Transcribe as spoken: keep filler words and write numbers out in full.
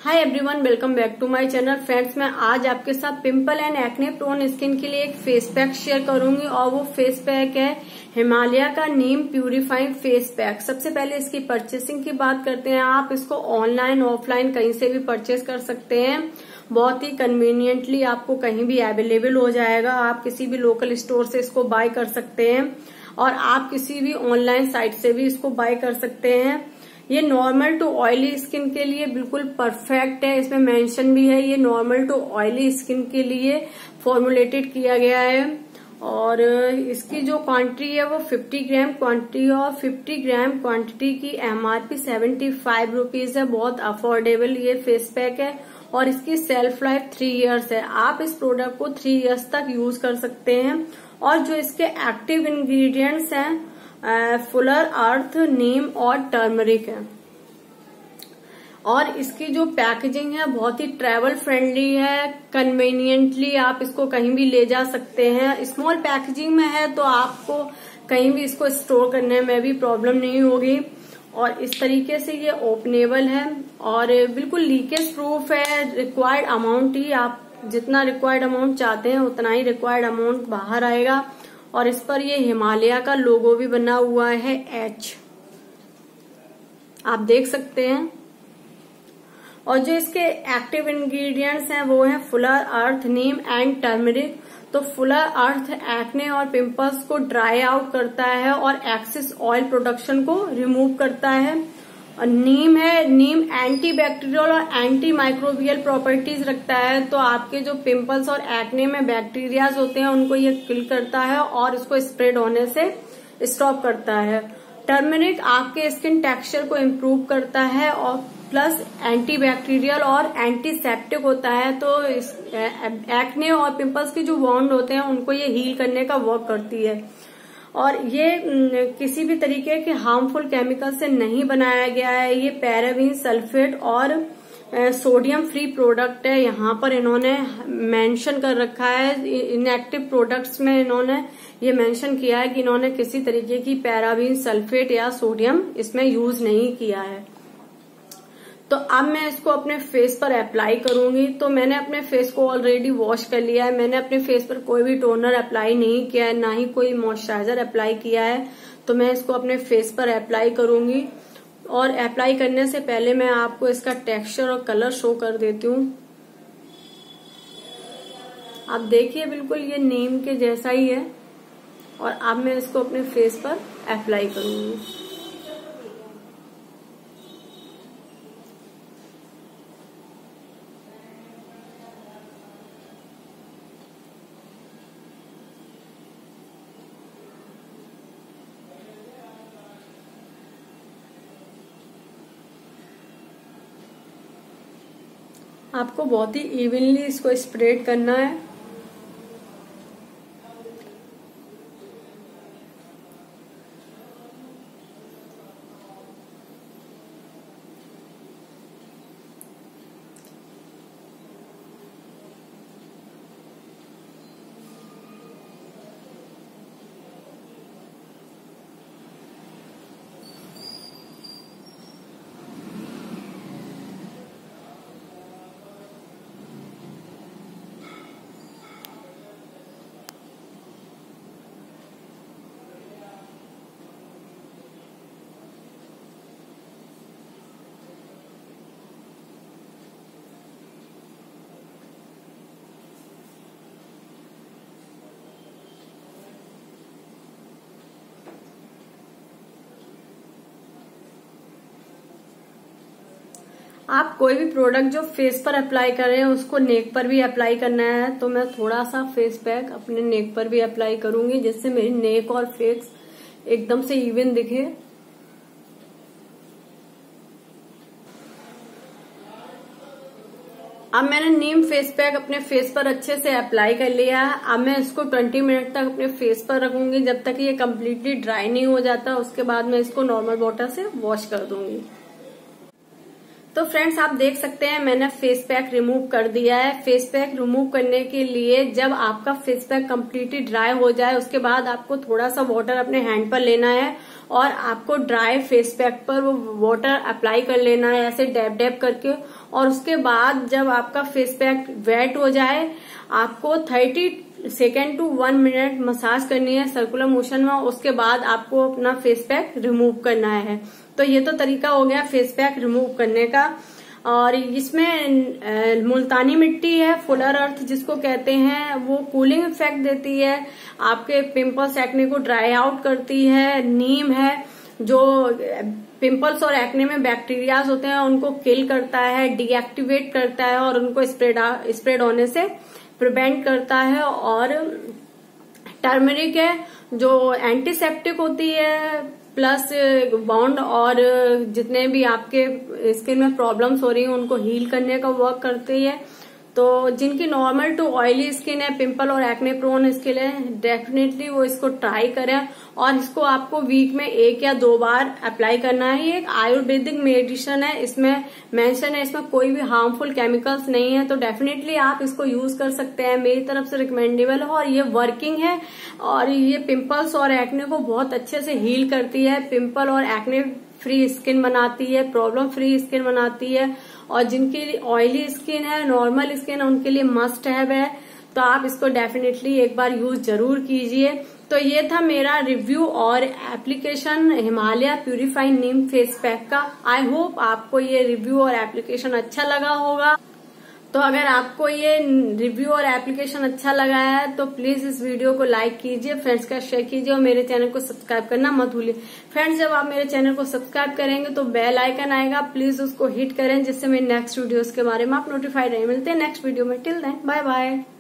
Hi everyone, welcome back to my channel. Friends, मैं आज आपके साथ pimple and acne prone skin के लिए एक फेस पैक शेयर करूंगी और वो फेस पैक है हिमालय का नीम प्यूरिफाइंग फेस पैक। सबसे पहले इसकी परचेसिंग की बात करते हैं। आप इसको ऑनलाइन ऑफलाइन कहीं से भी परचेस कर सकते हैं। बहुत ही कन्वीनियंटली आपको कहीं भी अवेलेबल हो जाएगा। आप किसी भी लोकल स्टोर से इसको बाय कर सकते हैं और आप किसी भी ऑनलाइन साइट से भी इसको बाय कर सकते हैं। ये नॉर्मल टू ऑयली स्किन के लिए बिल्कुल परफेक्ट है। इसमें मेंशन भी है ये नॉर्मल टू ऑयली स्किन के लिए फॉर्मुलेटेड किया गया है। और इसकी जो क्वांटिटी है वो पचास ग्राम क्वांटिटी और पचास ग्राम क्वांटिटी की एमआरपी सेवेंटी फाइव रुपीज है। बहुत अफोर्डेबल ये फेस पैक है और इसकी सेल्फ लाइफ थ्री इयर्स है। आप इस प्रोडक्ट को थ्री इयर्स तक यूज कर सकते हैं। और जो इसके एक्टिव इंग्रेडिएंट्स हैं फुलर अर्थ, नीम और टर्मरिक है। और इसकी जो पैकेजिंग है बहुत ही ट्रेवल फ्रेंडली है। कन्वीनियंटली आप इसको कहीं भी ले जा सकते हैं। स्मॉल पैकेजिंग में है तो आपको कहीं भी इसको स्टोर करने में भी प्रॉब्लम नहीं होगी। और इस तरीके से ये ओपनेबल है और बिल्कुल लीकेज प्रूफ है। रिक्वायर्ड अमाउंट ही, आप जितना रिक्वायर्ड अमाउंट चाहते हैं उतना ही रिक्वायर्ड अमाउंट बाहर आएगा। और इस पर ये हिमालय का लोगो भी बना हुआ है, एच, आप देख सकते हैं। और जो इसके एक्टिव इंग्रेडिएंट्स हैं वो हैं फुलर अर्थ, नीम एंड टर्मरिक। तो फुलर अर्थ एक्ने और पिंपल्स को ड्राई आउट करता है और एक्सेस ऑयल प्रोडक्शन को रिमूव करता है। और नीम है, नीम एंटी बैक्टीरियल और एंटी माइक्रोबियल प्रॉपर्टीज रखता है। तो आपके जो पिंपल्स और एक्ने में बैक्टीरियाज होते हैं उनको ये किल करता है और इसको स्प्रेड होने से स्टॉप करता है। टर्मरिक आपके स्किन टेक्सचर को इम्प्रूव करता है और प्लस एंटी बैक्टीरियल और एंटीसेप्टिक होता है। तो इस एक्ने और पिंपल्स के जो वॉन्ड होते हैं उनको ये हील करने का वर्क करती है। और ये किसी भी तरीके के हार्मफुल केमिकल से नहीं बनाया गया है। ये पैराबीन, सल्फेट और सोडियम फ्री प्रोडक्ट है। यहाँ पर इन्होंने मेंशन कर रखा है, इनएक्टिव प्रोडक्ट्स में इन्होंने ये मेंशन किया है कि इन्होंने किसी तरीके की पैराबीन, सल्फेट या सोडियम इसमें यूज नहीं किया है। तो अब मैं इसको अपने फेस पर अप्लाई करूंगी। तो मैंने अपने फेस को ऑलरेडी वॉश कर लिया है। मैंने अपने फेस पर कोई भी टोनर अप्लाई नहीं किया है, ना ही कोई मॉइस्चराइजर अप्लाई किया है। तो मैं इसको अपने फेस पर अप्लाई करूंगी। और अप्लाई करने से पहले मैं आपको इसका टेक्सचर और कलर शो कर देती हूँ। आप देखिए बिल्कुल ये नीम के जैसा ही है। और अब मैं इसको अपने फेस पर अप्लाई करूंगी। आपको बहुत ही इवनली इसको स्प्रेड करना है। आप कोई भी प्रोडक्ट जो फेस पर अप्लाई कर रहे हैं उसको नेक पर भी अप्लाई करना है। तो मैं थोड़ा सा फेस पैक अपने नेक पर भी अप्लाई करूंगी जिससे मेरी नेक और फेस एकदम से इवन दिखे। अब मैंने नीम फेस पैक अपने फेस पर अच्छे से अप्लाई कर लिया है। अब मैं इसको बीस मिनट तक अपने फेस पर रखूंगी जब तक ये कम्प्लीटली ड्राई नहीं हो जाता। उसके बाद मैं इसको नॉर्मल वाटर से वॉश कर दूंगी। तो फ्रेंड्स आप देख सकते हैं मैंने फेस पैक रिमूव कर दिया है। फेस पैक रिमूव करने के लिए जब आपका फेस पैक कम्प्लीटली ड्राई हो जाए उसके बाद आपको थोड़ा सा वाटर अपने हैंड पर लेना है और आपको ड्राई फेस पैक पर वो वाटर अप्लाई कर लेना है ऐसे डैब डैब करके। और उसके बाद जब आपका फेस पैक वेट हो जाए आपको thirty second to one minute massage करनी है सर्कुलर मोशन में। उसके बाद आपको अपना फेस पैक रिमूव करना है। तो ये तो तरीका हो गया फेस पैक रिमूव करने का। और इसमें मुल्तानी मिट्टी है, फुलर अर्थ जिसको कहते हैं, वो कूलिंग इफेक्ट देती है, आपके पिंपल्स एक्ने को ड्राई आउट करती है। नीम है जो पिंपल्स और एक्ने में बैक्टीरियाज होते हैं उनको किल करता है, डीएक्टिवेट करता है और उनको स्प्रेड स्प्रेड होने से प्रिवेंट करता है। और टर्मरिक है जो एंटीसेप्टिक होती है प्लस बाउंड और जितने भी आपके स्किन में प्रॉब्लम्स हो रही हैं उनको हील करने का वर्क करती है। तो जिनकी नॉर्मल टू ऑयली स्किन है, पिंपल और एक्ने प्रोन स्किन है, डेफिनेटली वो इसको ट्राई करें। और इसको आपको वीक में एक या दो बार अप्लाई करना है। ये एक आयुर्वेदिक मेडिसिन है, इसमें मेंशन है इसमें कोई भी हार्मफुल केमिकल्स नहीं है। तो डेफिनेटली आप इसको यूज कर सकते हैं, मेरी तरफ से रिकमेंडेबल है और ये वर्किंग है। और ये पिंपल्स और एक्ने को बहुत अच्छे से हील करती है, पिंपल और एक्ने फ्री स्किन बनाती है, प्रॉब्लम फ्री स्किन बनाती है। और जिनकी ऑयली स्किन है, नॉर्मल स्किन है, उनके लिए मस्ट हैव है। तो आप इसको डेफिनेटली एक बार यूज जरूर कीजिए। तो ये था मेरा रिव्यू और एप्लीकेशन हिमालय प्यूरिफाइंग नीम फेस पैक का। आई होप आपको ये रिव्यू और एप्लीकेशन अच्छा लगा होगा। तो अगर आपको ये रिव्यू और एप्लीकेशन अच्छा लगा है तो प्लीज इस वीडियो को लाइक कीजिए, फ्रेंड्स का शेयर कीजिए और मेरे चैनल को सब्सक्राइब करना मत भूलिए। फ्रेंड्स जब आप मेरे चैनल को सब्सक्राइब करेंगे तो बेल आइकन आएगा, प्लीज उसको हिट करें जिससे मेरे नेक्स्ट वीडियोस के बारे में आप नोटिफाइड रहे। मिलते हैं नेक्स्ट वीडियो में, टिल देन बाय बाय।